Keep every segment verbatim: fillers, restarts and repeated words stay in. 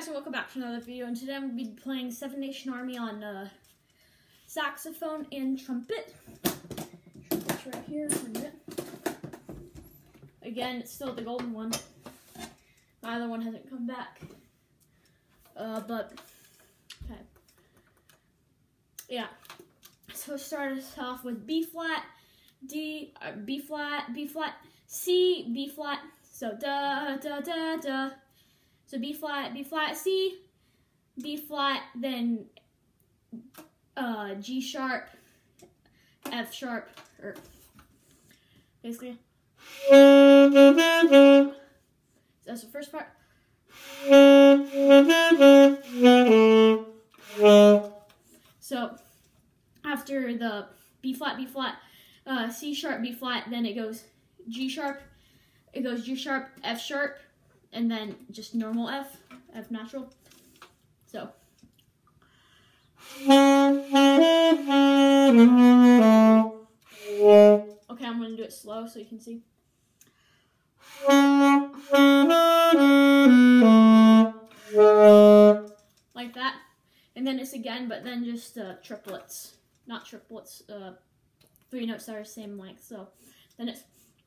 guys, and welcome back to another video, and today I'm going to be playing Seven Nation Army on uh, saxophone and trumpet. Trumpet's right here. Again, it's still the golden one. My other one hasn't come back. Uh, but, okay. Yeah. So start us off with B flat, D, uh, B flat, B flat, C, B flat. So da, da, da, da. So B flat, B flat, C, B flat, then uh, G sharp, F sharp, or basically. That's the first part. So after the B flat, B flat, uh, C sharp, B flat, then it goes G sharp, it goes G sharp, F sharp, and then just normal F, F natural. So. Okay, I'm gonna do it slow so you can see. Like that. And then it's again, but then just uh, triplets. Not triplets, uh, three notes that are the same length. So then it's.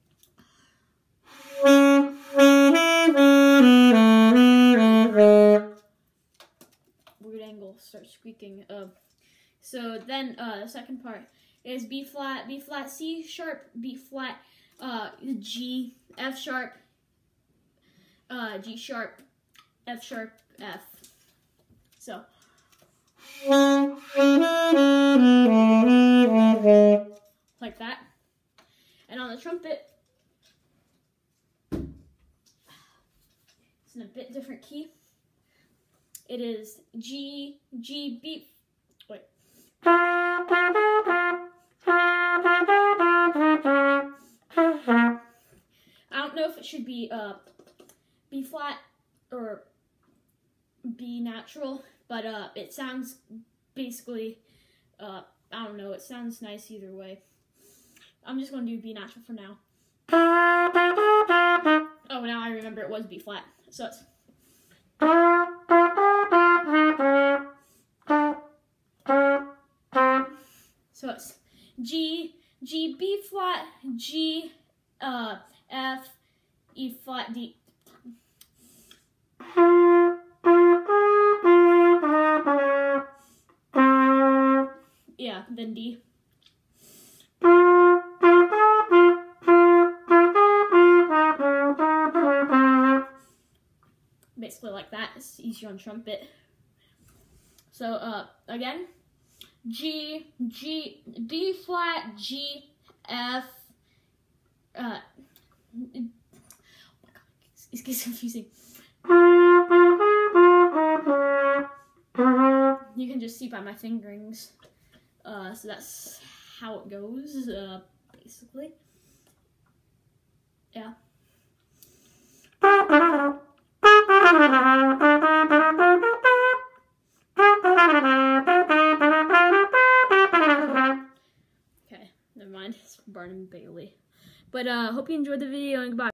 Weird angle, start squeaking. Uh, so then uh, the second part is B flat, B flat, C sharp, B flat, uh, G, F sharp, uh, G sharp, F sharp, F. So. Like that. And on the trumpet, it's in a bit different key. It is G, G, B, wait. I don't know if it should be uh, B flat or B natural, but uh, it sounds basically, uh, I don't know, it sounds nice either way. I'm just going to do B natural for now. Oh, now I remember it was B flat. So it's. So it's G, G, B flat, G, uh, F, E flat, D. Yeah, then D. Basically like that. It's easier on trumpet. So, uh, again, G, G, B flat, G, F, uh, oh my god, it gets confusing. You can just see by my fingerings. Uh, so that's how it goes, uh, basically. Yeah. Okay, never mind. It's Barnum Bailey. But uh, hope you enjoyed the video and goodbye.